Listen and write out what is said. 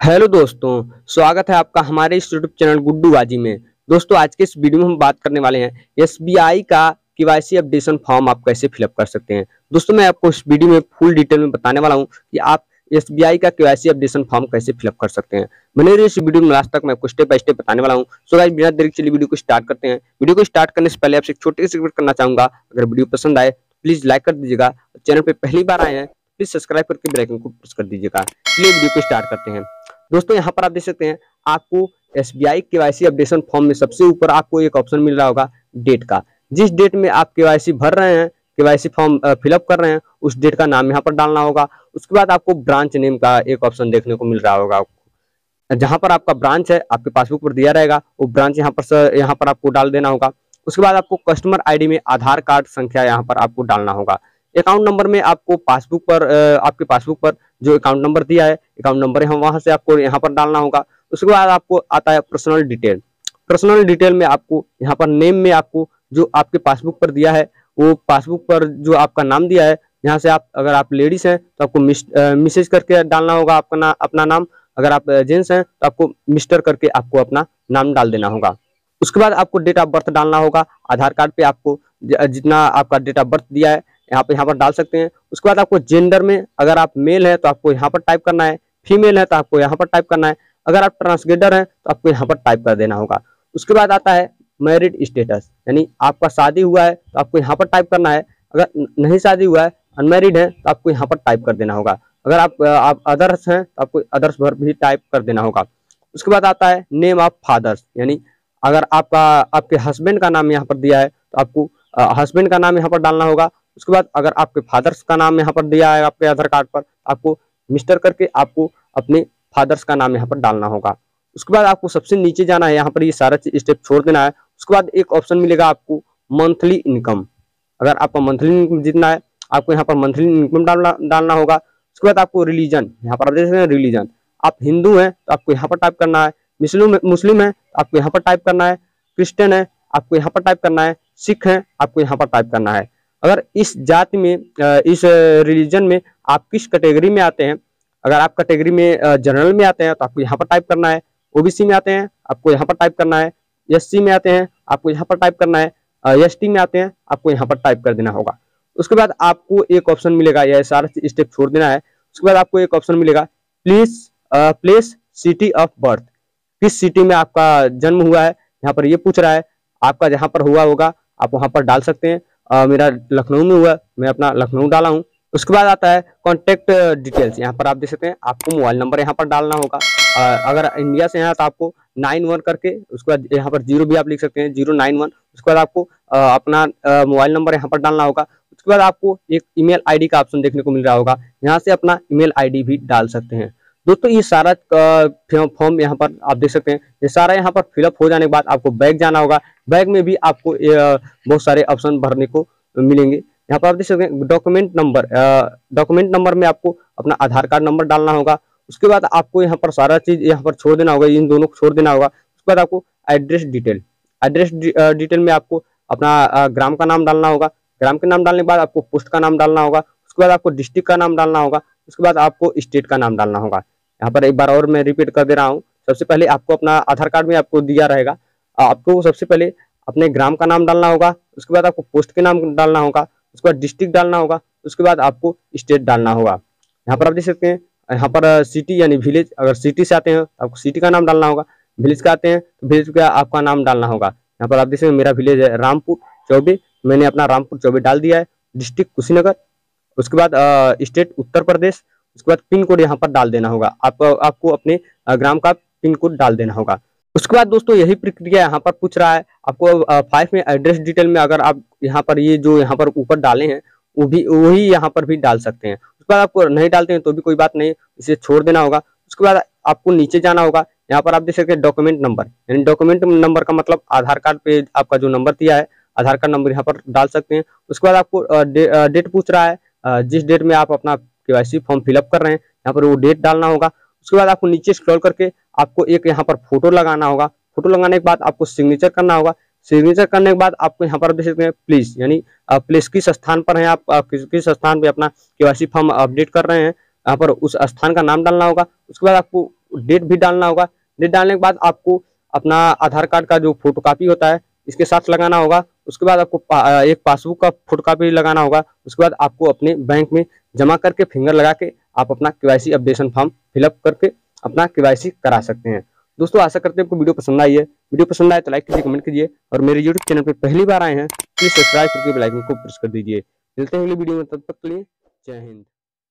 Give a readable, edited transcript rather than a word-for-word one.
Hello दोस्तों, स्वागत है आपका हमारे इस यूट्यूब चैनल गुड्डू बाजी में। दोस्तों, आज के इस वीडियो में हम बात करने वाले हैं एसबीआई का केवाईसी अपडेशन फॉर्म आप कैसे फिलअप कर सकते हैं। दोस्तों, मैं आपको इस वीडियो में फुल डिटेल में बताने वाला हूं कि आप एसबीआई का केवाईसी अपडेशन फॉर्म कैसे फिलअप कर सकते हैं। बने रहिए इस वीडियो में लास्ट तक, मैं आपको स्टेप बाय स्टेप बताने वाला हूं। सो गाइस, बिना देरी के चलिए वीडियो को स्टार्ट करते हैं। वीडियो को स्टार्ट करने से पहले आपसे एक छोटी सी रिक्वेस्ट करना चाहूंगा, अगर वीडियो पसंद आए प्लीज लाइक कर दीजिएगा। चैनल पर पहली बार आए हैं प्लीज सब्सक्राइब करके बेल आइकन को प्रेस कर दीजिएगा। चलिए वीडियो को स्टार्ट करते हैं। दोस्तों, यहाँ पर आप देख सकते हैं आपको एसबीआई केवाईसी अपडेशन फॉर्म में सबसे ऊपर आपको एक ऑप्शन मिल रहा होगा डेट का। जिस डेट में आप केवाईसी भर रहे हैं, केवाईसी फॉर्म फिलअप कर रहे हैं, उस डेट का नाम यहाँ पर डालना होगा। उसके बाद आपको ब्रांच नेम का एक ऑप्शन देखने को मिल रहा होगा आपको। जहां पर आपका ब्रांच है आपके पासबुक पर दिया रहेगा, वो ब्रांच यहाँ पर आपको डाल देना होगा। उसके बाद आपको कस्टमर आईडी में आधार कार्ड संख्या यहाँ पर आपको डालना होगा। अकाउंट नंबर में आपको आपके पासबुक पर जो अकाउंट नंबर दिया है, अकाउंट नंबर है वहां से आपको यहाँ पर डालना होगा। उसके बाद आपको आता है पर्सनल डिटेल। पर्सनल डिटेल में आपको यहाँ पर नेम में आपको जो आपके पासबुक पर दिया है, वो पासबुक पर जो आपका नाम दिया है, यहाँ से आप अगर आप लेडीज हैं तो आपको मिसेज करके डालना होगा अपना नाम। अगर आप जेंट्स हैं तो आपको मिस्टर करके आपको अपना नाम डाल देना होगा। उसके बाद आपको डेट ऑफ बर्थ डालना होगा। आधार कार्ड पे आपको जितना आपका डेट ऑफ बर्थ दिया है यहाँ पर डाल सकते हैं। उसके बाद आपको जेंडर में अगर आप मेल है तो आपको यहाँ पर टाइप करना है, फीमेल है तो आपको यहाँ पर टाइप करना है, अगर आप ट्रांसजेंडर हैं तो आपको यहाँ पर टाइप कर देना होगा। उसके बाद आता है मैरिड स्टेटस, यानी आपका शादी हुआ है तो आपको यहाँ पर टाइप करना है, अगर नहीं शादी हुआ है अनमैरिड है तो आपको यहाँ पर टाइप कर देना होगा। अगर आप अदर्स हैं तो आपको अदर्स पर भी टाइप कर देना होगा। उसके बाद आता है नेम ऑफ फादर्स, यानी अगर आपके हस्बैंड का नाम यहाँ पर दिया है तो आपको हस्बैंड का नाम यहाँ पर डालना होगा। उसके बाद अगर आपके फादर्स का नाम यहाँ पर दिया है आपके आधार कार्ड पर, आपको मिस्टर करके आपको अपने फादर्स का नाम यहाँ पर डालना होगा। उसके बाद आपको सबसे नीचे जाना है, यहाँ पर ये सारा स्टेप छोड़ देना है। उसके बाद एक ऑप्शन मिलेगा आपको मंथली इनकम। अगर आपका मंथली इनकम जितना है आपको यहाँ पर मंथली इनकम डालना होगा। उसके बाद आपको रिलीजन, यहाँ पर आप देख सकते हैं रिलीजन, आप हिंदू हैं तो आपको यहाँ पर टाइप करना है, मुस्लिम है तो आपको यहाँ पर टाइप करना है, क्रिश्चियन है आपको यहाँ पर टाइप करना है, सिख है आपको यहाँ पर टाइप करना है। अगर इस जाति में इस रिलीजन में आप किस कैटेगरी में आते हैं, अगर आप कैटेगरी में जनरल में आते हैं तो आपको यहाँ पर टाइप करना है, ओबीसी में आते हैं आपको यहाँ पर टाइप करना है, एससी में आते हैं आपको यहाँ पर टाइप करना है, एसटी में आते हैं आपको यहाँ पर टाइप कर देना होगा। उसके बाद आपको एक ऑप्शन मिलेगा, यह सारा स्टेप छोड़ देना है। उसके बाद आपको एक ऑप्शन मिलेगा प्लेस सिटी ऑफ बर्थ, किस सिटी में आपका जन्म हुआ है यहाँ पर ये पूछ रहा है। आपका जहाँ पर हुआ होगा आप वहां पर डाल सकते हैं। मेरा लखनऊ में हुआ, मैं अपना लखनऊ डाला हूँ। उसके बाद आता है कॉन्टेक्ट डिटेल्स, यहाँ पर आप देख सकते हैं आपको मोबाइल नंबर यहाँ पर डालना होगा। अगर इंडिया से है तो आपको 91 करके, उसके बाद यहाँ पर 0 भी आप लिख सकते हैं, 091। उसके बाद आपको अपना मोबाइल नंबर यहाँ पर डालना होगा। उसके बाद आपको एक ईमेल आईडी का ऑप्शन देखने को मिल रहा होगा, यहाँ से अपना ईमेल आईडी भी डाल सकते हैं। दोस्तों, ये सारा फॉर्म यहाँ पर आप देख सकते हैं, ये सारा यहाँ पर फिलअप हो जाने के बाद आपको बैग जाना होगा। बैग में भी आपको बहुत सारे ऑप्शन भरने को मिलेंगे। यहाँ पर आप देख सकते हैं डॉक्यूमेंट नंबर में आपको अपना आधार कार्ड नंबर डालना होगा। उसके बाद आपको यहाँ पर सारा चीज यहाँ पर छोड़ देना होगा, इन दोनों को छोड़ देना होगा। उसके बाद आपको एड्रेस डिटेल में आपको अपना ग्राम का नाम डालना होगा। ग्राम के नाम डालने के बाद आपको पोस्ट का नाम डालना होगा। उसके बाद आपको डिस्ट्रिक्ट का नाम डालना होगा। उसके बाद आपको स्टेट का नाम डालना होगा। यहाँ पर एक बार और मैं रिपीट कर दे रहा हूँ। सबसे पहले आपको अपना आधार कार्ड में आपको दिया रहेगा, आपको सबसे पहले अपने ग्राम का नाम डालना होगा। उसके बाद आपको पोस्ट के नाम डालना होगा। उसके बाद डिस्ट्रिक्ट डालना होगा। उसके बाद आपको स्टेट डालना होगा। यहाँ पर आप देख सकते हैं, यहाँ पर सिटी यानी विलेज, अगर सिटी से आते हैं तो आपको सिटी का नाम डालना होगा। विलेज का आते हैं तो विलेज का आपका नाम डालना होगा। यहाँ पर आप देख सकते हैं मेरा विलेज है रामपुर चौबे, मैंने अपना रामपुर चौबे डाल दिया है। डिस्ट्रिक्ट कुशीनगर, उसके बाद स्टेट उत्तर प्रदेश। उसके बाद पिन कोड यहाँ पर डाल देना होगा। आपको अपने ग्राम का पिन कोड डाल देना होगा। उसके बाद दोस्तों यही प्रक्रिया यहाँ पर पूछ रहा है आपको 5 में एड्रेस डिटेल में, अगर आप यहाँ पर ये जो यहाँ पर ऊपर डाले हैं वही यहाँ पर भी डाल सकते हैं। उसके बाद आपको नहीं डालते हैं तो भी कोई बात नहीं, इसे छोड़ देना होगा। उसके बाद आपको नीचे जाना होगा। यहाँ पर आप देख सकते हैं डॉक्यूमेंट नंबर, यानी डॉक्यूमेंट नंबर का मतलब आधार कार्ड पे आपका जो नंबर दिया है आधार कार्ड नंबर यहाँ पर डाल सकते हैं। उसके बाद आपको डेट पूछ रहा है, जिस डेट में आप अपना केवाईसी फॉर्म फिलअप कर रहे हैं यहाँ पर वो डेट डालना होगा। उसके बाद आपको नीचे स्क्रॉल करके आपको एक यहाँ पर फोटो लगाना होगा। फोटो लगाने के बाद आपको सिग्नेचर करना होगा। सिग्नेचर करने के बाद आपको यहाँ पर देख सकते हैं प्लीज, यानी प्लीज किस स्थान पर है आप किस स्थान पे अपना केवाईसी फॉर्म अपडेट कर रहे हैं, यहाँ पर उस स्थान का नाम डालना होगा। उसके बाद आपको डेट भी डालना होगा। डेट डालने के बाद आपको अपना आधार कार्ड का जो फोटोकॉपी होता है इसके साथ लगाना होगा। उसके बाद आपको एक पासबुक का फोटोकॉपी लगाना होगा। उसके बाद आपको अपने बैंक में जमा करके फिंगर लगा के आप अपना केवाईसी अपडेशन फॉर्म फिलअप करके अपना केवाईसी करा सकते हैं। दोस्तों आशा करते हैं आपको वीडियो पसंद आई है। वीडियो पसंद आए तो लाइक कीजिए, कमेंट कीजिए और मेरे यूट्यूब चैनल पर पहली बार आए हैं प्लीज सब्सक्राइब करके बेल आइकन को प्रेस कर दीजिए। मिलते हैं अगली वीडियो में, तब तक के लिए जय हिंद।